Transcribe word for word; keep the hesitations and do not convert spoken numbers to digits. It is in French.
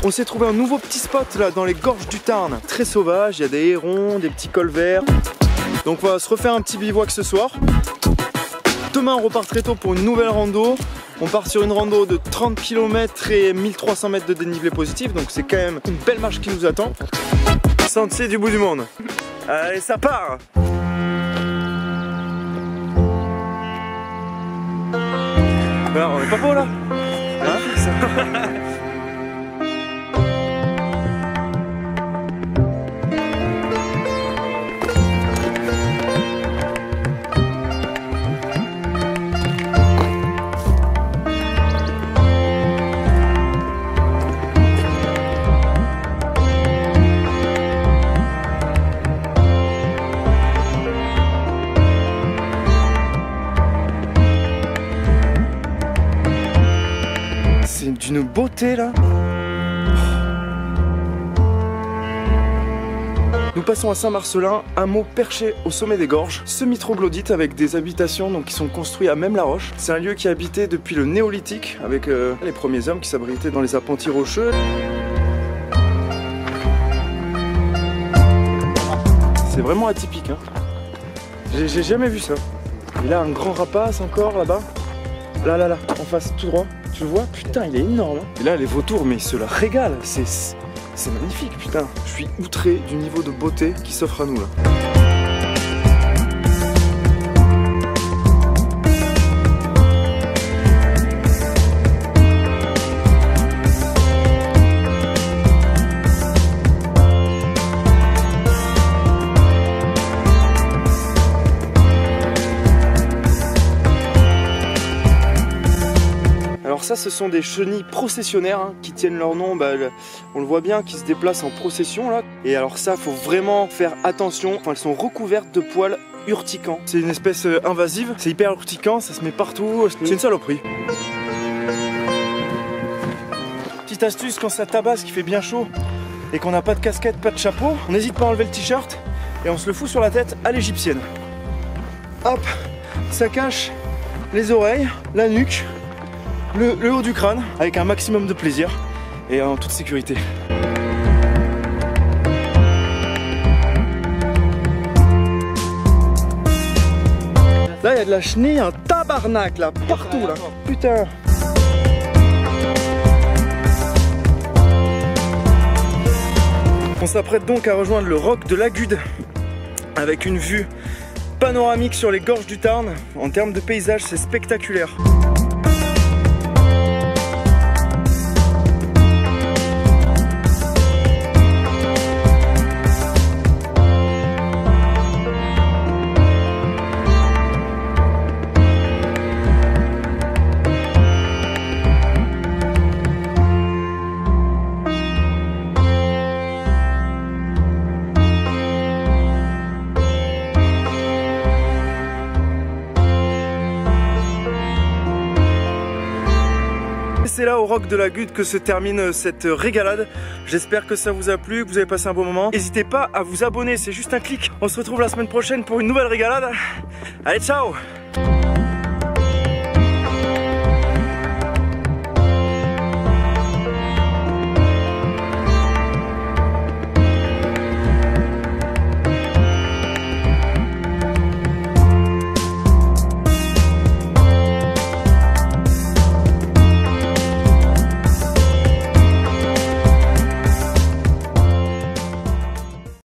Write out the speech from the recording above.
On s'est trouvé un nouveau petit spot là dans les gorges du Tarn. Très sauvage, il y a des hérons, des petits cols verts. Donc on va se refaire un petit bivouac ce soir. Demain on repart très tôt pour une nouvelle rando. On part sur une rando de trente kilomètres et mille trois cents mètres de dénivelé positif. Donc c'est quand même une belle marche qui nous attend. Sentier du bout du monde. Allez, ça part! Alors, on est pas beau là, hein? C'est d'une beauté là. Nous passons à Saint-Marcelin, un hameau perché au sommet des gorges, semi-troglodyte avec des habitations donc, qui sont construites à Même-la-Roche. C'est un lieu qui est habité depuis le néolithique avec euh, les premiers hommes qui s'abritaient dans les appentis rocheux. C'est vraiment atypique, hein. J'ai jamais vu ça. Il a un grand rapace encore là-bas. Là, là, là, en face, tout droit. Tu le vois? Putain, il est énorme. Hein. Et là, les vautours, mais ils se la régalent. C'est c'est magnifique, putain. Je suis outré du niveau de beauté qui s'offre à nous, là. Alors ça, ce sont des chenilles processionnaires hein, qui tiennent leur nom, bah, on le voit bien, qui se déplacent en procession là. Et alors ça, faut vraiment faire attention, enfin, elles sont recouvertes de poils urticants. C'est une espèce invasive, c'est hyper urticant, ça se met partout, c'est une saloperie. Petite astuce, quand ça tabasse, qu'il fait bien chaud et qu'on n'a pas de casquette, pas de chapeau, on n'hésite pas à enlever le t-shirt et on se le fout sur la tête à l'égyptienne. Hop, ça cache les oreilles, la nuque, Le, le haut du crâne avec un maximum de plaisir et en toute sécurité. Là il y a de la chenille, un tabarnak là, partout là. Putain. On s'apprête donc à rejoindre le roc de l'Agude avec une vue panoramique sur les gorges du Tarn. En termes de paysage, c'est spectaculaire. C'est là au roc de l'Agude que se termine cette régalade. J'espère que ça vous a plu, que vous avez passé un bon moment. N'hésitez pas à vous abonner, c'est juste un clic. On se retrouve la semaine prochaine pour une nouvelle régalade. Allez, ciao!